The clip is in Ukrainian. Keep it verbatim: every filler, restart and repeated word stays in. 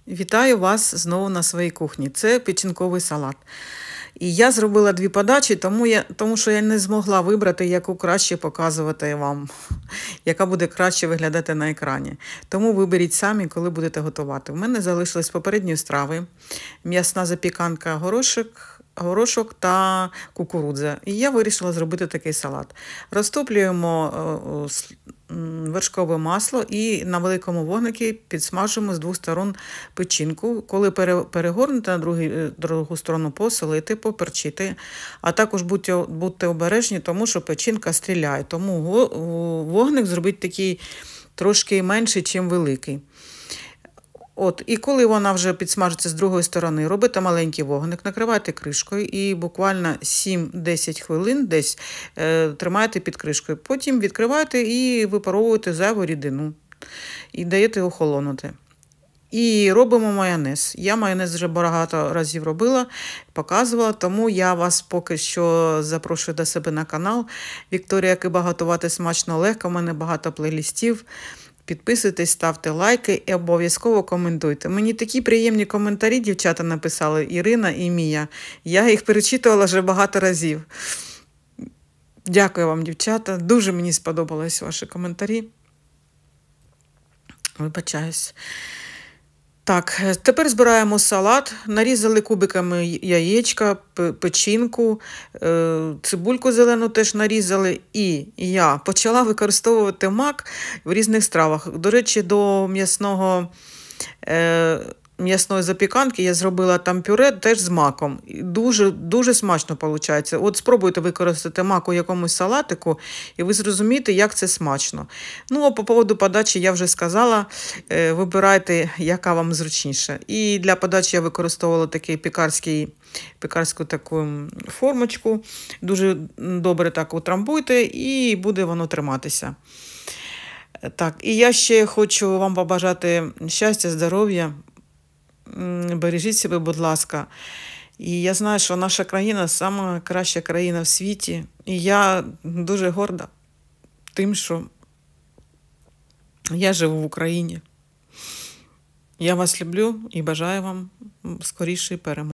Вітаю вас знову на своїй кухні. Це печінковий салат. І я зробила дві подачі, тому, я, тому що я не змогла вибрати, яку краще показувати вам, яка буде краще виглядати на екрані. Тому виберіть самі, коли будете готувати. У мене залишились попередні страви, м'ясна запіканка, горошок, горошок та кукурудза. І я вирішила зробити такий салат. Розтоплюємо вершкове масло і на великому вогнику підсмажимо з двох сторон печінку. Коли перегорнете на другу, другу сторону, посолити, поперчити. А також будьте, будьте обережні, тому що печінка стріляє. Тому вогник зробіть такий трошки менший, ніж великий. От, і коли вона вже підсмажиться з другої сторони, робите маленький вогник, накривайте кришкою і буквально сім-десять хвилин десь е, тримаєте під кришкою. Потім відкриваєте і випаровуєте зайву рідину. І даєте охолонути. І робимо майонез. Я майонез вже багато разів робила, показувала, тому я вас поки що запрошую до себе на канал. Вікторія Киба, готувати смачно легко, у мене багато плейлистів. Підписуйтесь, ставте лайки і обов'язково коментуйте. Мені такі приємні коментарі дівчата написали, Ірина і Мія. Я їх перечитувала вже багато разів. Дякую вам, дівчата. Дуже мені сподобались ваші коментарі. Вибачаюсь. Так, тепер збираємо салат. Нарізали кубиками яєчка, печінку, цибульку зелену теж нарізали. І я почала використовувати мак в різних стравах. До речі, до м'ясного... м'ясної запіканки я зробила там пюре теж з маком. Дуже, дуже смачно виходить. От спробуйте використати мак у якомусь салатику, і ви зрозумієте, як це смачно. Ну, а по поводу подачі я вже сказала, вибирайте, яка вам зручніша. І для подачі я використовувала такий пекарський, пекарську таку формочку. Дуже добре так утрамбуйте, і буде воно триматися. Так, і я ще хочу вам побажати щастя, здоров'я. Бережіть себе, будь ласка. І я знаю, що наша країна – найкраща країна в світі. І я дуже горда тим, що я живу в Україні. Я вас люблю і бажаю вам скорішої перемоги.